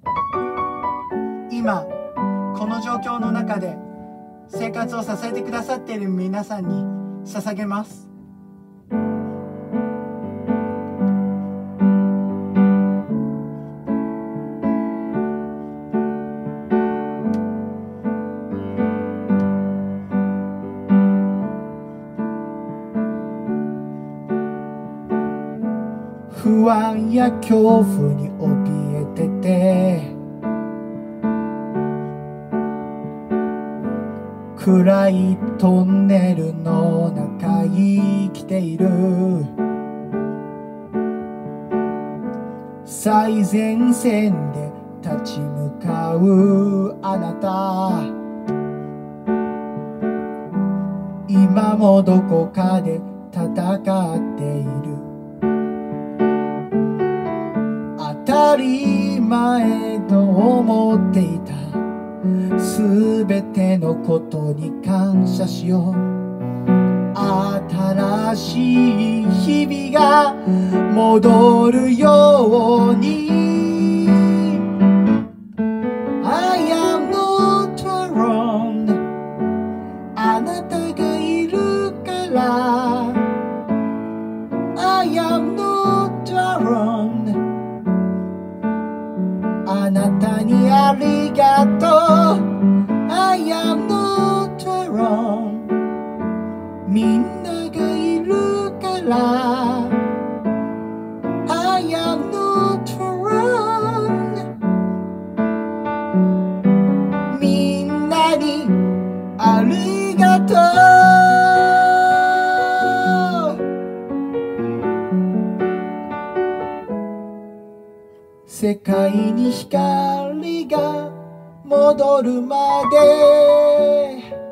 今この状況の中で生活を支えてくださっている皆さんに捧げます。不安や恐怖に怯えてて、暗いトンネルの中生きている。最前線で立ち向かうあなた、今もどこかで戦っている。当たり前と思っていた、すべてのことに感謝しよう。新しい日々が戻るように。 I am not alone、 あなたがいるから。 I am not alone、あなたにありがとう。 I am not alone、 みんながいるから。 I am not alone、 みんなにありがとう。世界に光が戻るまで。